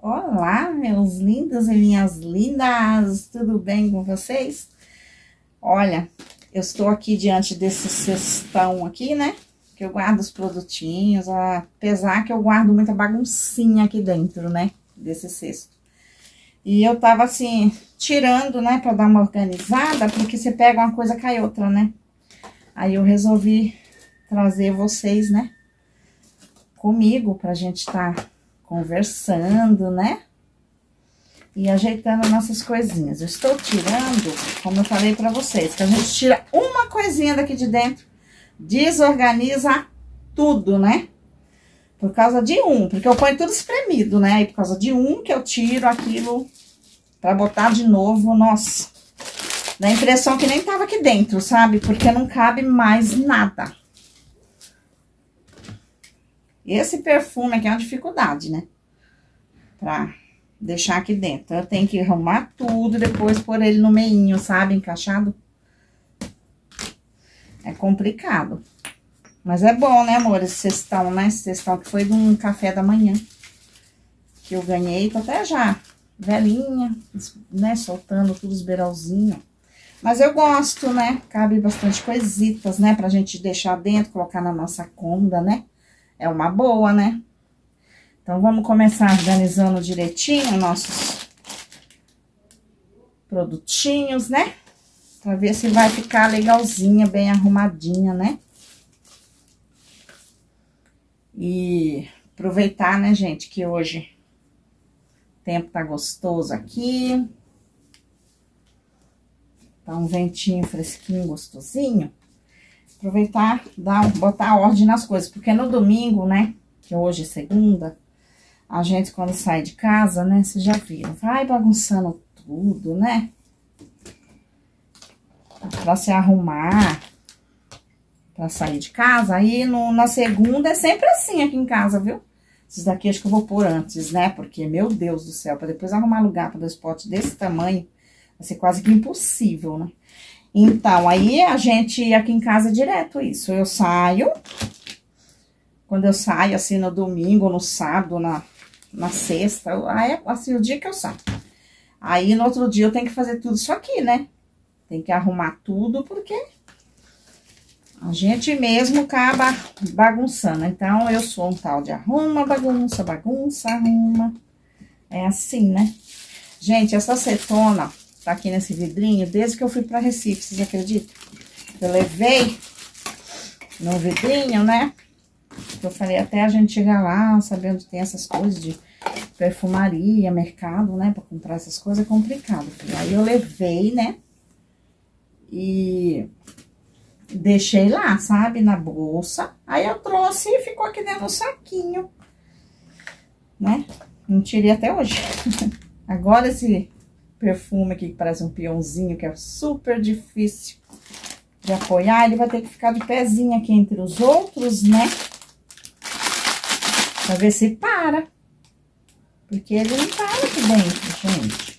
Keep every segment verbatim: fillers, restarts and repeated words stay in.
Olá, meus lindos e minhas lindas, tudo bem com vocês? Olha, eu estou aqui diante desse cestão aqui, né? Que eu guardo os produtinhos, apesar que eu guardo muita baguncinha aqui dentro, né? Desse cesto. E eu tava assim, tirando, né? Pra dar uma organizada, porque você pega uma coisa, cai outra, né? Aí eu resolvi trazer vocês, né? Comigo, pra gente tá conversando, né? E ajeitando nossas coisinhas. Eu estou tirando, como eu falei pra vocês, que a gente tira uma coisinha daqui de dentro, desorganiza tudo, né? Por causa de um, porque eu ponho tudo espremido, né? E por causa de um que eu tiro aquilo pra botar de novo, nossa. Dá a impressão que nem tava aqui dentro, sabe? Porque não cabe mais nada. Esse perfume aqui é uma dificuldade, né? Pra deixar aqui dentro. Então, eu tenho que arrumar tudo e depois pôr ele no meinho, sabe? Encaixado. É complicado. Mas é bom, né, amor? Esse cestão, né? Esse cestão que foi de um café da manhã. Que eu ganhei. Tô até já velhinha, né? Soltando tudo os beiralzinhos. Mas eu gosto, né? Cabe bastante coisitas, né? Pra gente deixar dentro, colocar na nossa cômoda, né? É uma boa, né? Então, vamos começar organizando direitinho nossos produtinhos, né? Pra ver se vai ficar legalzinha, bem arrumadinha, né? E aproveitar, né, gente, que hoje o tempo tá gostoso aqui. Tá um ventinho fresquinho, gostosinho. Aproveitar, dar, botar ordem nas coisas, porque no domingo, né, que hoje é segunda, a gente quando sai de casa, né, vocês já viram, vai bagunçando tudo, né, pra se arrumar, pra sair de casa. Aí no, na segunda é sempre assim aqui em casa, viu? Esses daqui acho que eu vou pôr antes, né, porque, meu Deus do céu, pra depois arrumar lugar pra dois potes desse tamanho, vai ser quase que impossível, né? Então, aí a gente, aqui em casa, é direto isso. Eu saio, quando eu saio, assim, no domingo, no sábado, na, na sexta, aí é, assim, o dia que eu saio. Aí, no outro dia, eu tenho que fazer tudo isso aqui, né? Tem que arrumar tudo, porque a gente mesmo acaba bagunçando. Então, eu sou um tal de arruma, bagunça, bagunça, arruma. É assim, né? Gente, essa acetona tá aqui nesse vidrinho desde que eu fui pra Recife, vocês acreditam? Eu levei no vidrinho, né? Eu falei, até a gente chegar lá, sabendo que tem essas coisas de perfumaria, mercado, né? Pra comprar essas coisas é complicado. Aí eu levei, né? E deixei lá, sabe? Na bolsa. Aí eu trouxe e ficou aqui dentro do saquinho, né? Não tirei até hoje. Agora esse perfume aqui que parece um peãozinho, que é super difícil de apoiar, ele vai ter que ficar de pezinho aqui entre os outros, né? Pra ver se para. Porque ele não para aqui dentro, gente.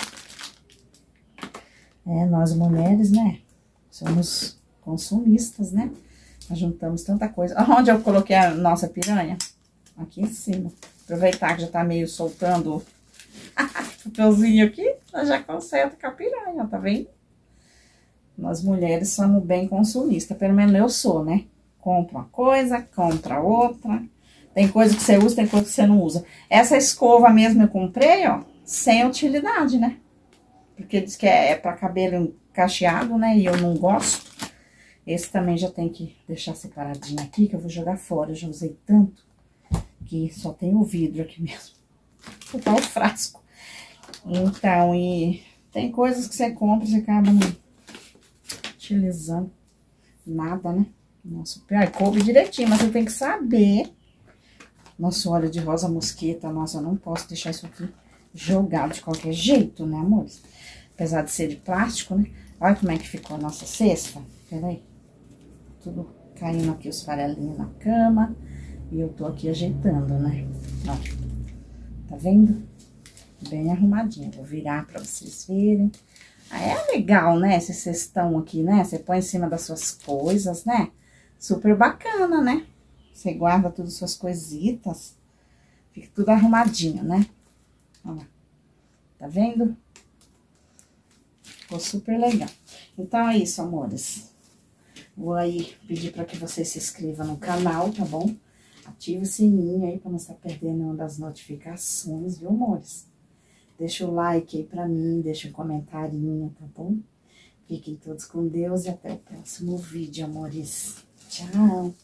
É, nós mulheres, né? Somos consumistas, né? Nós juntamos tanta coisa. Onde eu coloquei a nossa piranha? Aqui em cima. Aproveitar que já tá meio soltando o papelzinho aqui, nós já conserta com a piranha, tá vendo? Nós mulheres somos bem consumistas, pelo menos eu sou, né? Compra uma coisa, compra outra. Tem coisa que você usa, tem coisa que você não usa. Essa escova mesmo eu comprei, ó, sem utilidade, né? Porque diz que é, é pra cabelo cacheado, né? E eu não gosto. Esse também já tem que deixar separadinho aqui, que eu vou jogar fora. Eu já usei tanto que só tem o vidro aqui mesmo. Vou botar o frasco. Então, e tem coisas que você compra e você acaba não utilizando nada, né? Nossa, ai, coube direitinho, mas eu tenho que saber. Nosso óleo de rosa mosqueta, nossa, eu não posso deixar isso aqui jogado de qualquer jeito, né, amores? Apesar de ser de plástico, né? Olha como é que ficou a nossa cesta. Peraí. Tudo caindo aqui, os farelinhos na cama. E eu tô aqui ajeitando, né? Ó, tá vendo? Bem arrumadinho. Vou virar pra vocês verem. Ah, é legal, né? Esse cestão aqui, né? Você põe em cima das suas coisas, né? Super bacana, né? Você guarda todas as suas coisitas. Fica tudo arrumadinho, né? Olha lá. Tá vendo? Ficou super legal. Então, é isso, amores. Vou aí pedir pra que você se inscreva no canal, tá bom? Ative o sininho aí pra não estar perdendo nenhuma das notificações, viu, amores? Deixa o like aí pra mim, deixa um comentarinho, tá bom? Fiquem todos com Deus e até o próximo vídeo, amores. Tchau!